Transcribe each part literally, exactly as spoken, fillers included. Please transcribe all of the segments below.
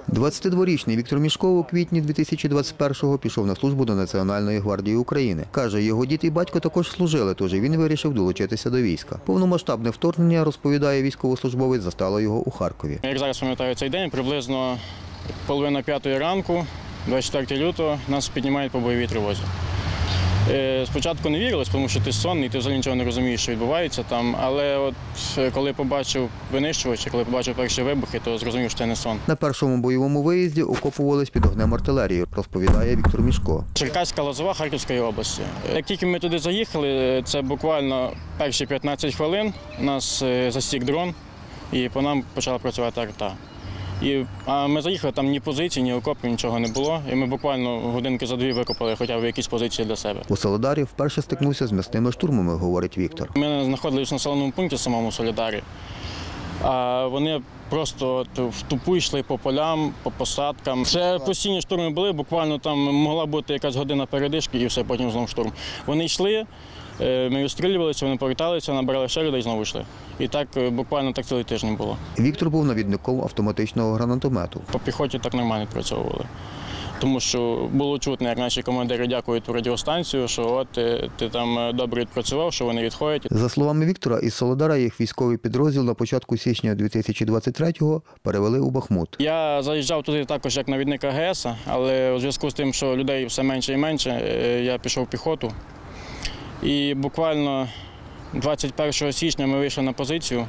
двадцятидворічний Віктор Мішко у квітні дві тисячі двадцять першого пішов на службу до Національної гвардії України. Каже, його дід і батько також служили, тож і він вирішив долучитися до війська. Повномасштабне вторгнення, розповідає військовослужбовець, застало його у Харкові. Як зараз пам'ятаю цей день, приблизно половина п'ятої ранку, двадцять четвертого лютого, нас піднімають по бойовій тривозі. Спочатку не вірилось, тому що ти сонний, ти взагалі нічого не розумієш, що відбувається там. Але от коли побачив винищувачі, коли побачив перші вибухи, то зрозумів, що це не сон. На першому бойовому виїзді окопувались під огнем артилерії, розповідає Віктор Мішко. Черкаська Лозова Харківської області. Як тільки ми туди заїхали, це буквально перші п'ятнадцять хвилин, нас засік дрон і по нам почала працювати арта. І, а ми заїхали, там ні позицій, ні окопів, нічого не було. І ми буквально годинки за дві викопали хоча б якісь позиції для себе. У Солидарі вперше стикнувся з м'ясними штурмами, говорить Віктор. Ми знаходилися в населеному пункті самому Солидарі, а вони просто от в тупу йшли по полям, по посадкам. Це постійні штурми були, буквально там могла бути якась година передишки і все, потім знову штурм. Вони йшли, ми відстрілювалися, вони поверталися, набирали ще людей і знову йшли. І так буквально так цілий тиждень було. Віктор був навідником автоматичного гранатомету. По піхоті так нормально відпрацьовували. Тому що було чутно, як наші командири дякують в радіостанцію, що от ти, ти там добре відпрацював, що вони відходять. За словами Віктора, із Солидара їх військовий підрозділ на початку січня дві тисячі двадцять третього перевели у Бахмут. Я заїжджав туди також як навідник А Ге Ес, але у зв'язку з тим, що людей все менше і менше, я пішов в піхоту. І буквально двадцять першого січня ми вийшли на позицію.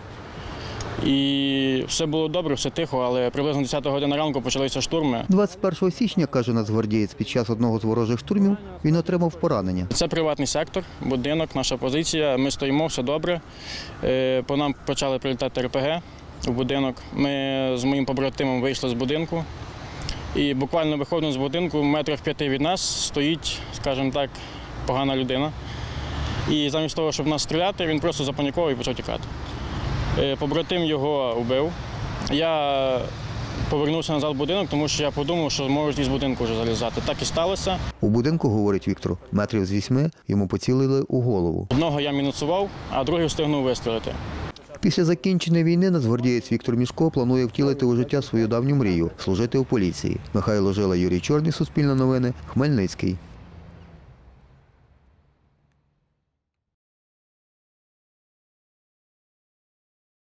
І все було добре, все тихо, але приблизно десята година ранку почалися штурми. двадцять першого січня, каже нацгвардієць, під час одного з ворожих штурмів він отримав поранення. Це приватний сектор, будинок, наша позиція. Ми стоїмо, все добре. По нам почали прилітати Ер Пе Ге в будинок. Ми з моїм побратимом вийшли з будинку. І буквально виходимо з будинку, метрів п'яти від нас стоїть, скажімо так, погана людина. І замість того, щоб нас стріляти, він просто запанікував і почав тікати. Побратим його вбив. Я повернувся назад в будинок, тому що я подумав, що можуть із будинку вже залізати. Так і сталося. У будинку, говорить Віктор, метрів з вісьми йому поцілили у голову. Одного я мінусував, а другий встигнув вистрілити. Після закінчення війни нацгвардієць Віктор Мішко планує втілити у життя свою давню мрію – служити у поліції. Михайло Жила, Юрій Чорний, Суспільне новини, Хмельницький.